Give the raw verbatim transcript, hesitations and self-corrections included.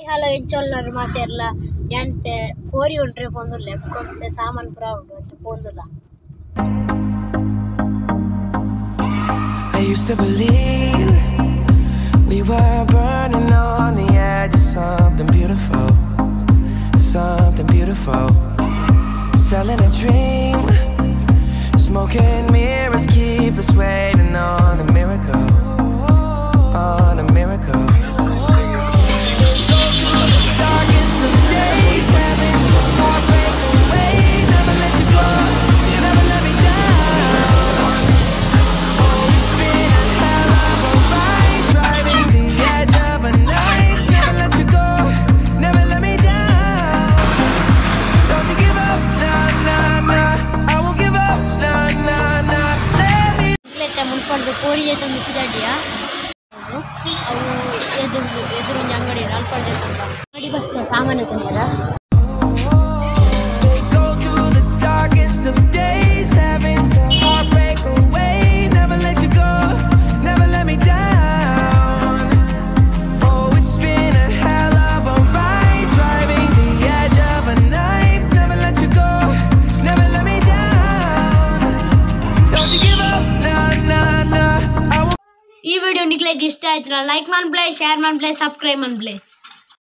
Hello, enjoy materla. Yante kori untre pondulle konte saman proud onte pondula. I used to believe we were burning on the edge of something beautiful, something beautiful. Selling a dream, smoking mirrors keep us waiting on a miracle, on a miracle. मुनपड़े कोरी तो निपिदडिया अವು ಎದುರು ಎದುರು ಅಂಗಡಿ ನಾಲ್ಪಡೆ ಅಂಗಡಿ bus ಸಾಮಾನು ತಂದರಾ ಈ video ನಿಮಗೆ ಇಷ್ಟ ಆಯ್ತು ಲೈಕ್ ಮಾಡಿ ಪ್ಲೇ ಶೇರ್ ಮಾಡಿ ಪ್ಲೇ ಸಬ್ಸ್ಕ್ರೈಬ್ ಮಾಡಿ ಪ್ಲೇ